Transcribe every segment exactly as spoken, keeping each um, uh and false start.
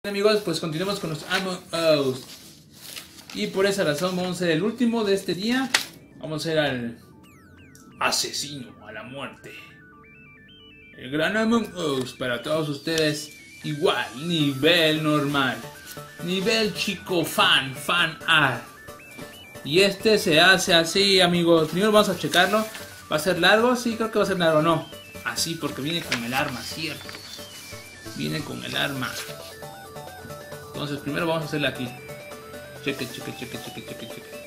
Amigos, pues continuemos con los Among Us. Y por esa razón vamos a ser el último de este día. Vamos a ser al asesino a la muerte. El gran Among Us para todos ustedes. Igual, nivel normal. Nivel chico fan, fan A. Y este se hace así, amigos. Primero vamos a checarlo. ¿Va a ser largo? Sí, creo que va a ser largo. No, así porque viene con el arma, cierto. Viene con el arma. Entonces primero vamos a hacerle aquí. Cheque, cheque, cheque, cheque, cheque, cheque.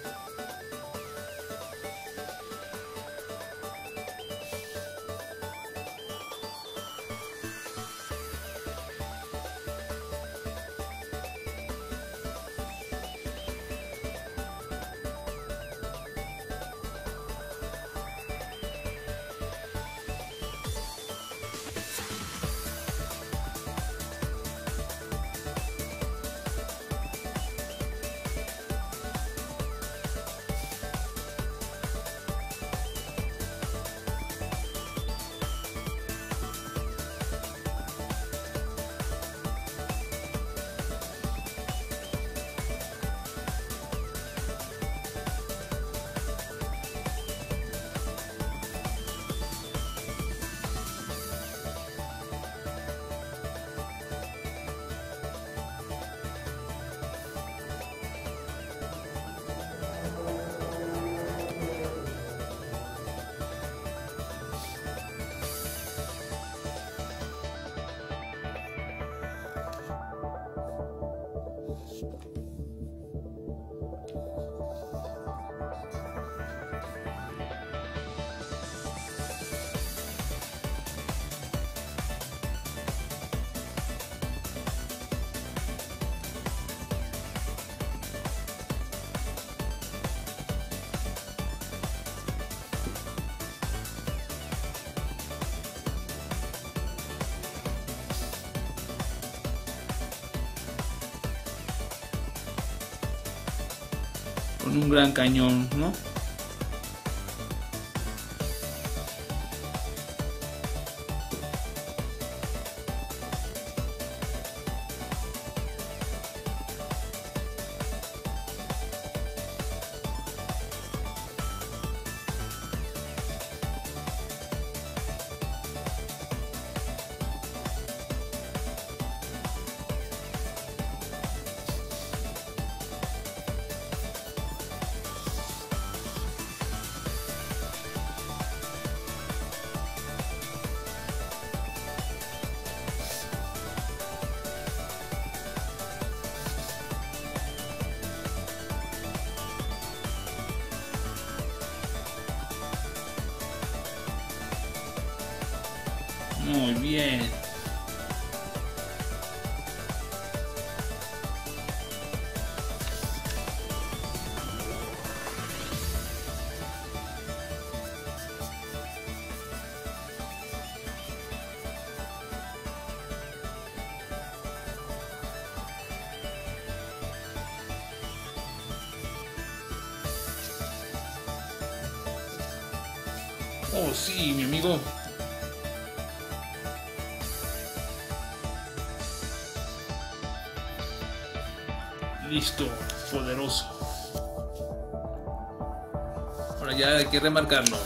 Con un gran cañón, ¿no? Muy bien. Oh, sí, mi amigo. Listo, poderoso. Ahora ya hay que remarcarlo.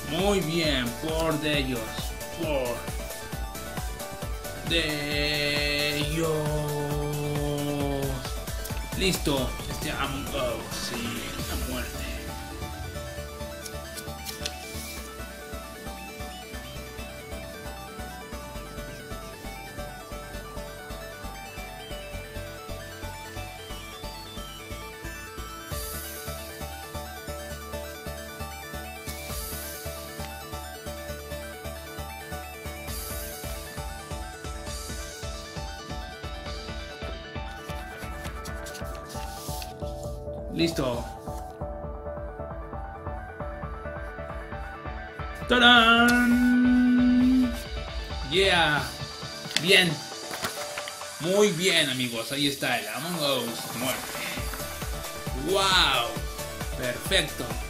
Muy bien, por de ellos. Por de ellos. Listo. Este Among Us, sí, la muerte. Listo. ¡Tarán! Yeah. Bien. Muy bien, amigos. Ahí está el Among Us muerte. Wow. Perfecto.